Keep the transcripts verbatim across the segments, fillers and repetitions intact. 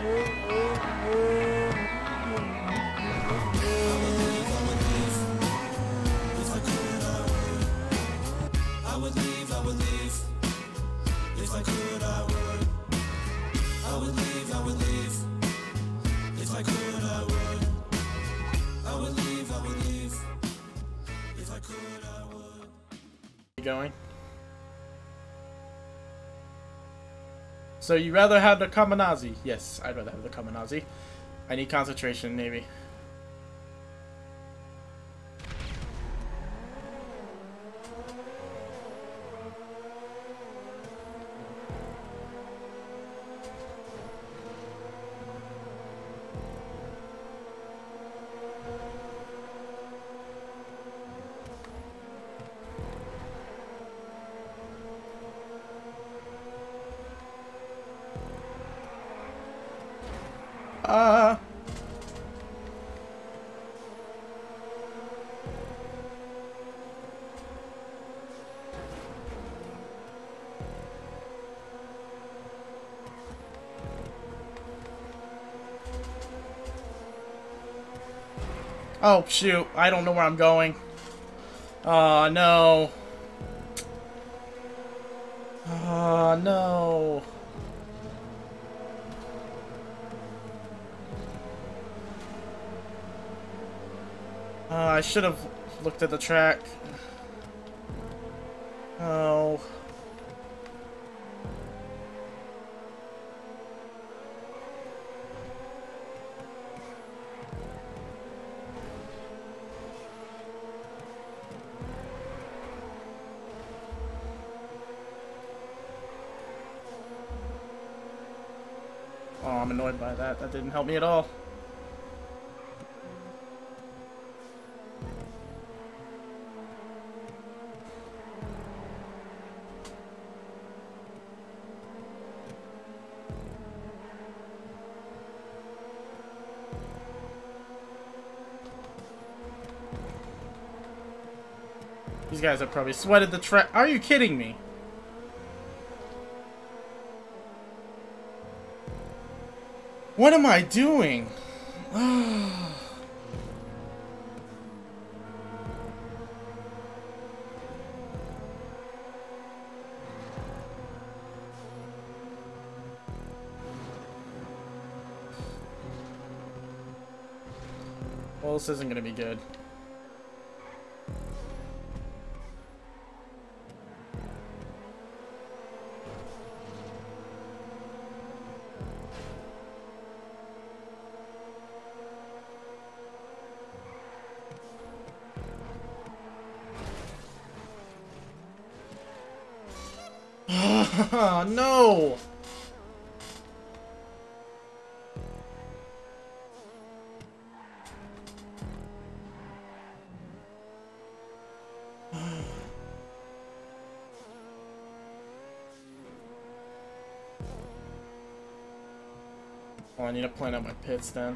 Going. So you rather have the kamanazi? Yes, I'd rather have the kamanazi. I need concentration, maybe. Uh Oh shoot, I don't know where I'm going. Oh no. Oh no. Uh, I should have looked at the track. Oh. Oh, I'm annoyed by that. That didn't help me at all. These guys have probably sweated the track. Are you kidding me? What am I doing? Well, this isn't gonna be good. No! Well, I need to plan out my pits then.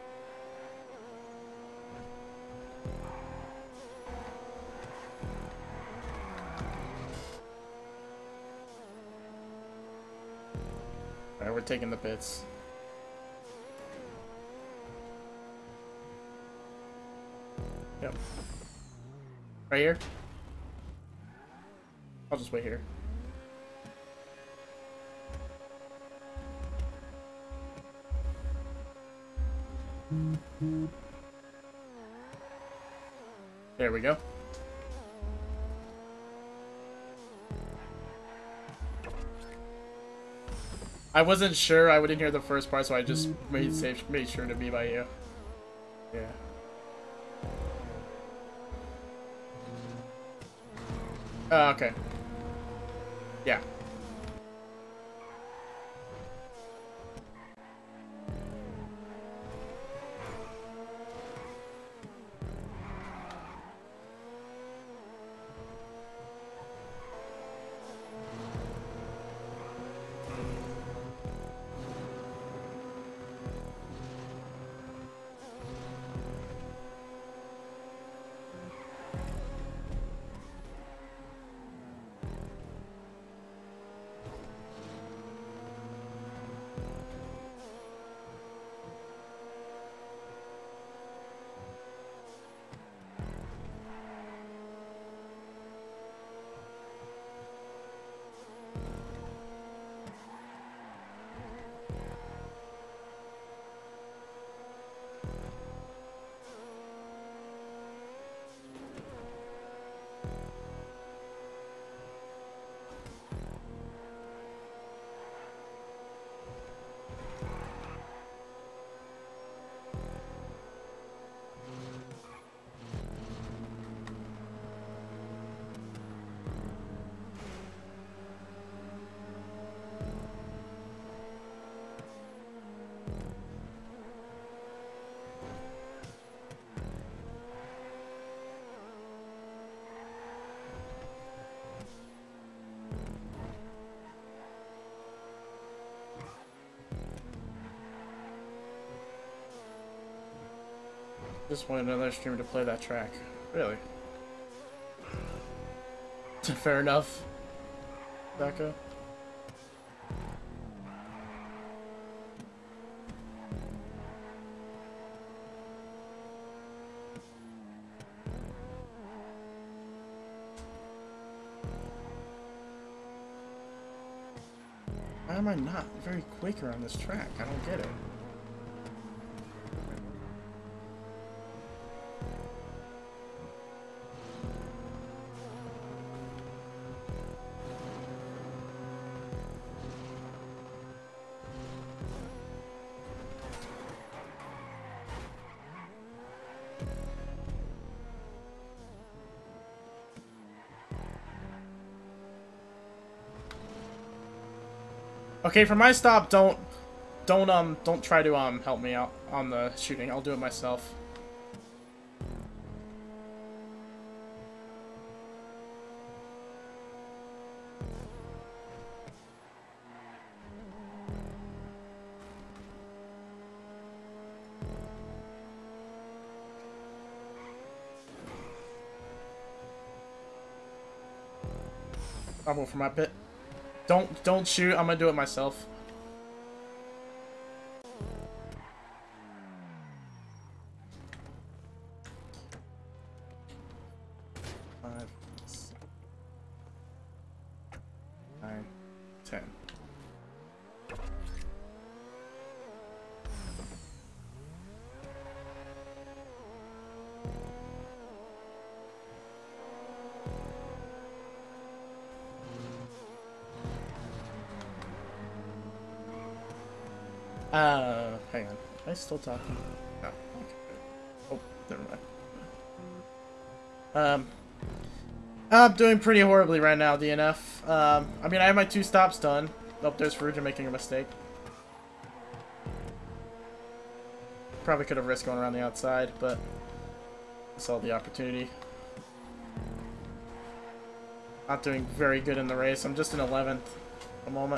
Alright, we're taking the pits. Yep. Right here? I'll just wait here. There we go. I wasn't sure. I wouldn't hear the first part, so I just made safe, made sure to be by you. Yeah. Uh, okay. Yeah. Just wanted another streamer to play that track. Really? Fair enough. Becca. Why am I not very quick around this track? I don't get it. Okay, for my stop, don't, don't, um, don't try to, um, help me out on the shooting. I'll do it myself. I'll go for my pit. Don't, don't shoot. I'm gonna do it myself. Five, six, nine, ten. Uh, hang on. Am I still talking? No. Okay. Oh, never mind. Um, I'm doing pretty horribly right now, D N F. Um, I mean, I have my two stops done. Oh, there's Farouja making a mistake. Probably could have risked going around the outside, but I saw the opportunity. Not doing very good in the race. I'm just in eleventh at the moment.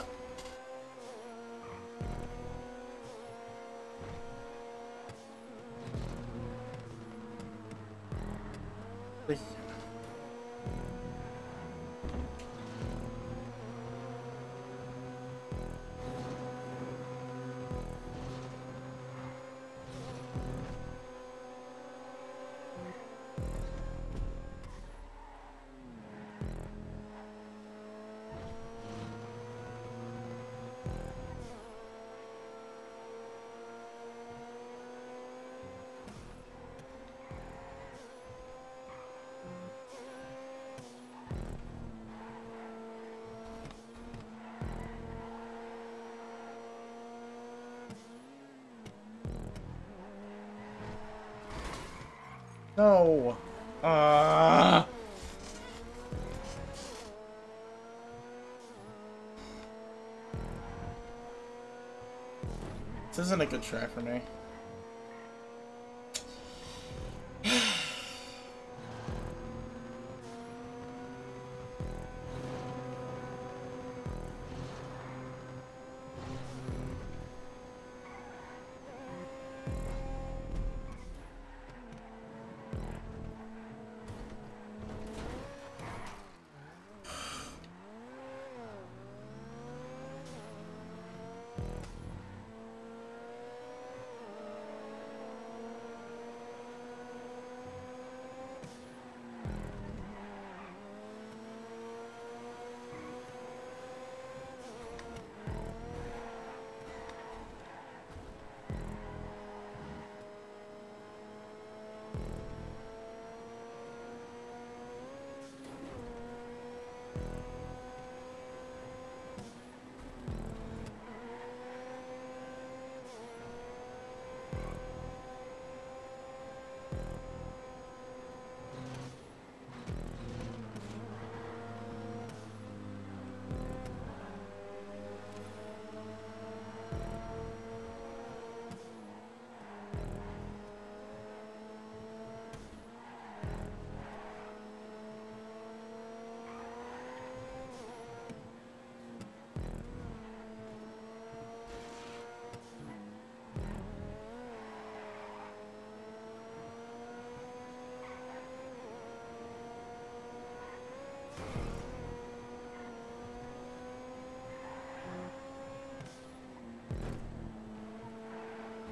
No. Uh. This isn't a good track for me.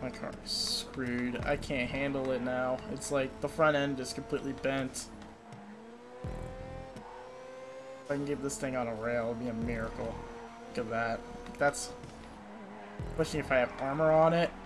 My car is screwed. I can't handle it now. It's like the front end is completely bent. If I can get this thing on a rail, it'd be a miracle. Look at that. That's... Especially if I have armor on it.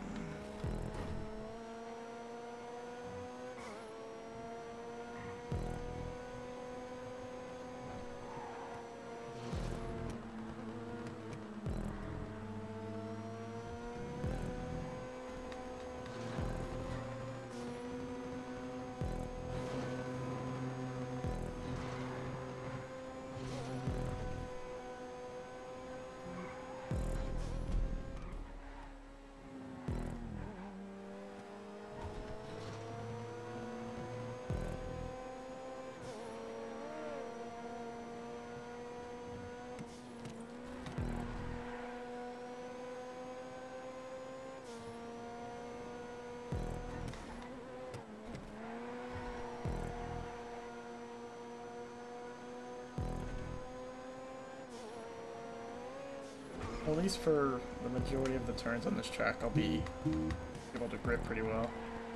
At least for the majority of the turns on this track, I'll be able to grip pretty well.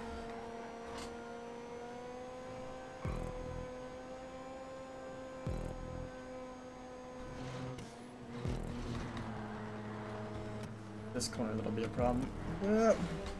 This corner, that'll be a problem. Yep.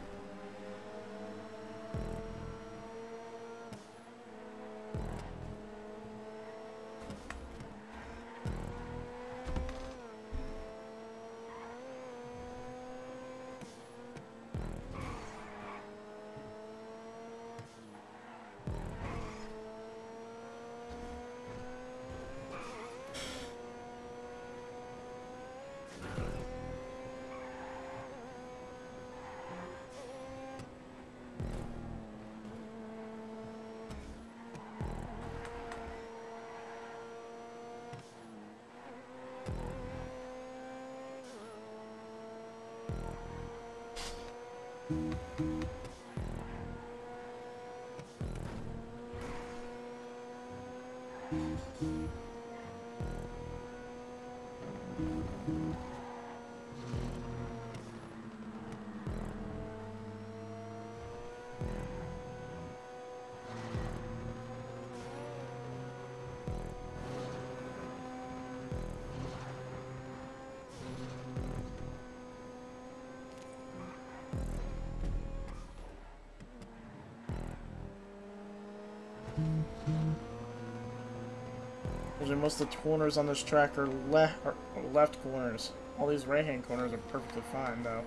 Most of the corners on this track are, le are left corners. All these right-hand corners are perfectly fine, though.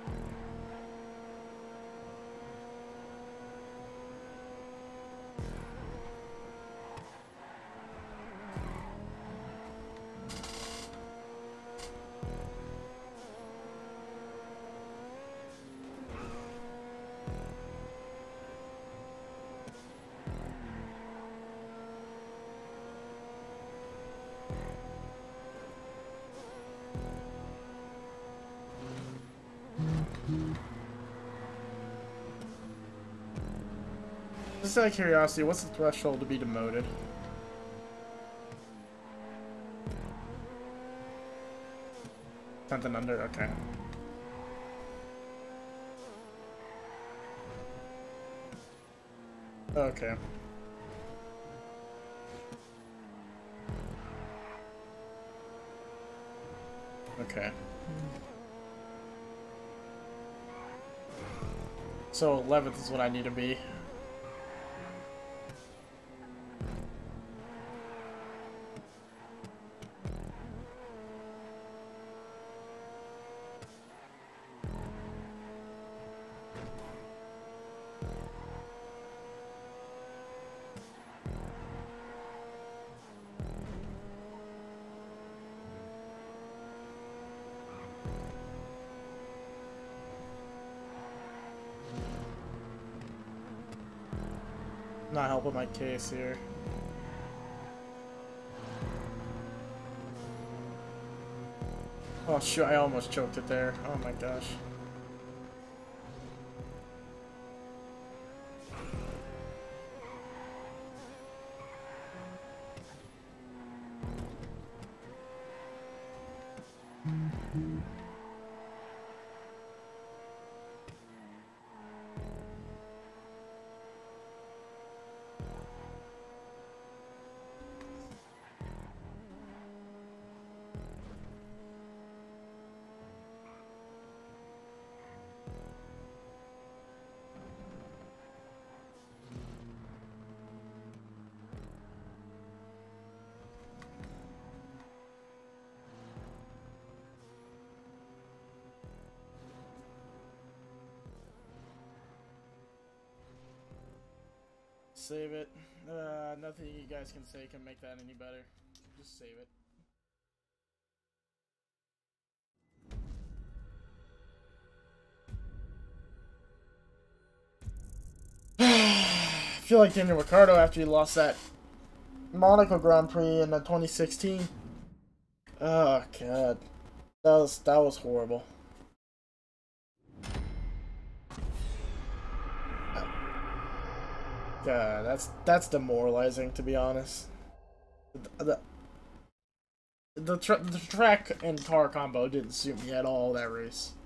Just out of curiosity, what's the threshold to be demoted? Something under? Okay. Okay. Okay. So eleventh is what I need to be. Not helping my case here. Oh shoot, I almost choked it there. Oh my gosh. save it. Uh, nothing you guys can say can make that any better. Just save it. I feel like Daniel Ricciardo after he lost that Monaco Grand Prix in the twenty sixteen. Oh god, that was that was horrible. God, that's that's demoralizing, to be honest. The the, the, tra the track and car combo didn't suit me at all that race.